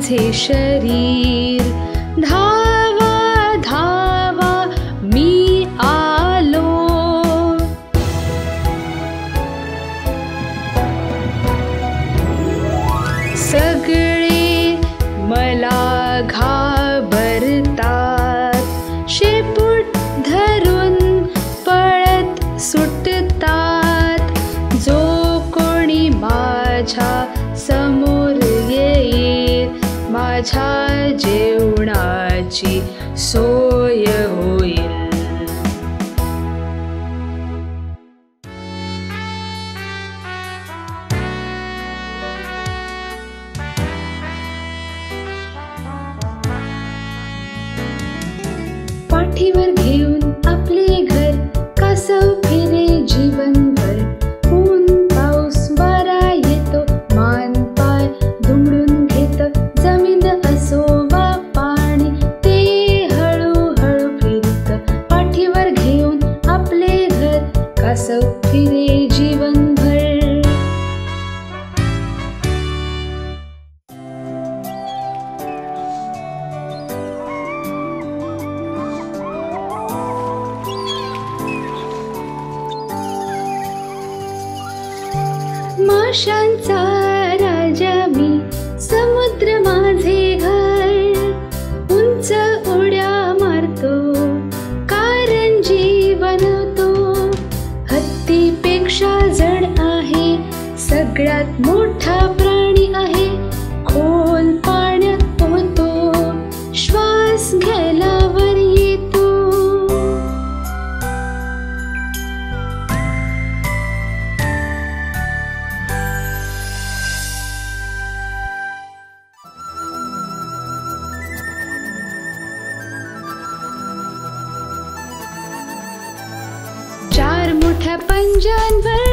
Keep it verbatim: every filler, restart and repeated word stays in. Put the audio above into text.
माझे शरीर, धावा धावा मी आलो. सगळे मला घाबरतात, शेपूट धरून पळत सुटतात. जो कोणी माझ्या समोर येईल, माझ्या जेवणाची सोय होईल. पाठीवर घेऊन आपले घर, कासव फिरे जीवनभर. ऊन पाऊस वारा येतो, मान पाय दुमडून घेत. जमीन असो वा पाणी, ते हळूहळू फिरत. पाठीवर घेऊन आपले घर, कासव फिरे जीवनभर. माशांचा राजा मी, समुद्र माझे घर. उंच उड्या मारतो, कारंजी बनवतो. हत्तीपेक्षा जड आहे, सगळ्यात मोठा प्राणी आहे. खोल पाण्यात पोहतो, श्वास घ्यायला वर येतो. चार मोठ्या पंजांवर